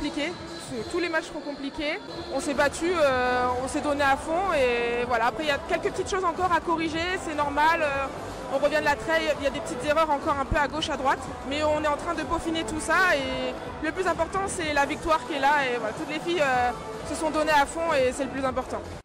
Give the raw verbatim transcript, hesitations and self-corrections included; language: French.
compliqué. Tous les matchs seront compliqués. On s'est battu, euh, on s'est donné à fond et voilà. Après, il y a quelques petites choses encore à corriger, c'est normal. Euh, on revient de la trail, il y a des petites erreurs encore un peu à gauche, à droite. Mais on est en train de peaufiner tout ça et le plus important, c'est la victoire qui est là. Et voilà, toutes les filles euh, se sont données à fond et c'est le plus important.